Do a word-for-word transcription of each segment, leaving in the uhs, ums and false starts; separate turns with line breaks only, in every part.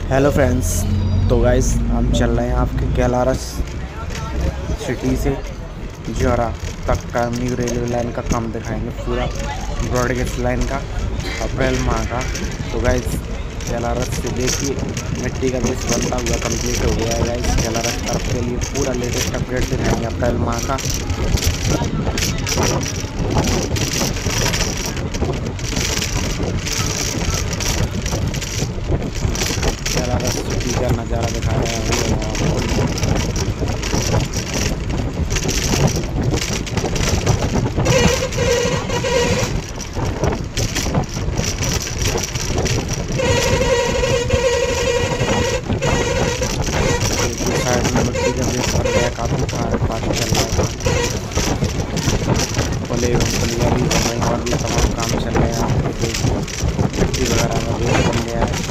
Hello friends, तो guys हम चल रहे हैं आपके kelarash सिटी से जोरा तक का न्यू रेलवे लाइन का काम दिखाएंगे, पूरा ब्रॉडगेज लाइन का अप्रैल माह का। तो गाइस kelarash से देखिए मिट्टी का बेस बनता हुआ कंप्लीट हो गया है। गाइस kelarash तरफ के लिए पूरा लेटेस्ट अपडेट दिखाएंगे अप्रैल माह का। kelarash सिटी का नज़ारा दिखा रहे हैं साइड में मिट्टी का बेस बन गया, काफ़ी पास चल रहा है। पुले एवं पुलिया भी बन रही और भी तमाम काम चल रहे हैं। मिट्टी वगैरह का बेस बन गया है।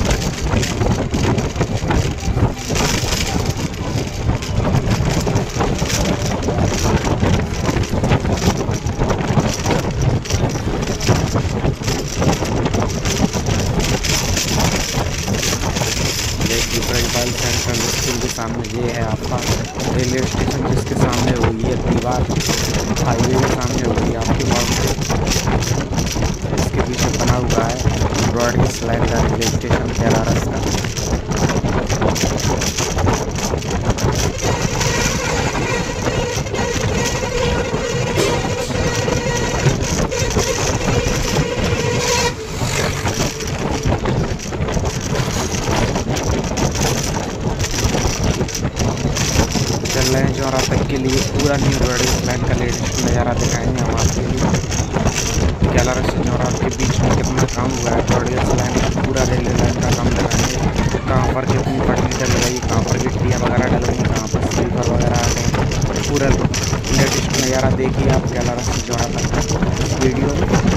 सेंट्रल स्कूल के सामने ये है आपका रेलवे स्टेशन, जिसके सामने हुई है दीवार हाईवे के सामने हुई है आपकी बाउंड्री। इसके पीछे बना हुआ है ब्रॉडगेज लाइन का रेलवे स्टेशन kelarash का। चल रहे हैं जोरा तक के लिए पूरा न्यू ब्रॉडगेज लाइन का लेटेस्ट नज़ारा दिखाएंगे हम आपके लिए। kelarash से जोरा के बीच में कितना काम हुआ है, ब्रॉडगेज लाइन का पूरा रेलवे लाइन का काम दिखाएंगे। कहाँ पर कितनी पटरी डल गई, कहाँ पर गिट्टियाँ वगैरह डल गई, कहाँ पर स्लीपर वगैरह आ गए, पूरा लेटेस्ट नज़ारा देखिए आप kelarash से जोरा तक वीडियो में।